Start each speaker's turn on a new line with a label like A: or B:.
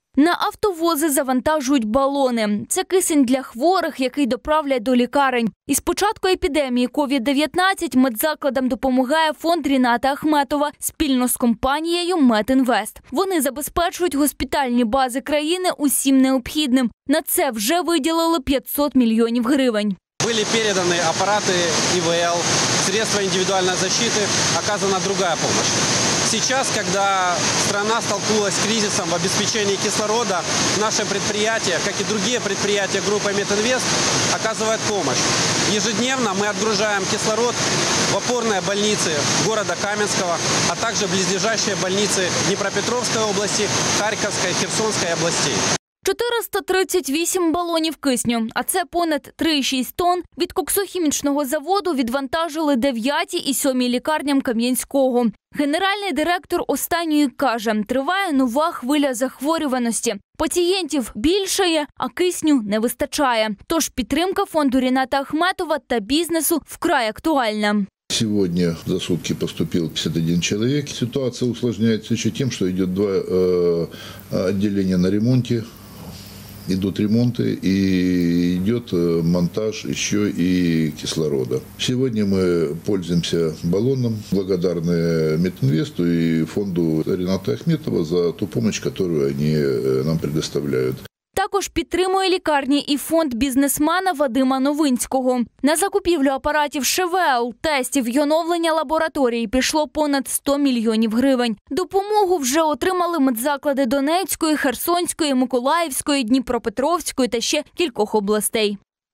A: На автовози завантажують балони. Це кисень для хворих, який доправлять до лікарень. Із початку епідемії COVID-19 медзакладам допомагає фонд Ріната Ахметова спільно з компанією «Медінвест». Вони забезпечують госпітальні бази країни усім необхідним. На це вже виділили 500 мільйонів гривень.
B: Были переданы аппараты ИВЛ, средства индивидуальной защиты, оказана другая помощь. Сейчас, когда страна столкнулась с кризисом в обеспечении кислорода, наше предприятие, как и другие предприятия группы «Мединвест», оказывает помощь. Ежедневно мы отгружаем кислород в опорные больницы города Каменского, а также близлежащие больницы Днепропетровской области, Харьковской, Херсонской областей.
A: 438 балонів кисню, а це понад 3,6 тонн, від коксохімічного заводу відвантажили 9-й і 7-й лікарням Кам'янського. Генеральний директор останньої каже, триває нова хвиля захворюваності. Пацієнтів більшає, а кисню не вистачає. Тож підтримка фонду Ріната Ахметова та бізнесу вкрай актуальна.
C: Сегодня за сутки поступил 51 человек. Ситуация усложняется еще тем, что идет два отделения на ремонте. Идут ремонты и идет монтаж еще и кислорода. Сегодня мы пользуемся баллоном, благодарны Мединвесту и фонду Рината Ахметова за ту помощь, которую они нам предоставляют.
A: Також підтримує лікарні і фонд бізнесмена Вадима Новинського. На закупівлю апаратів ШВЛ, тестів й оновлення лабораторії пішло понад 100 мільйонів гривень. Допомогу вже отримали медзаклади Донецької, Херсонської, Миколаївської, Дніпропетровської та ще кількох областей.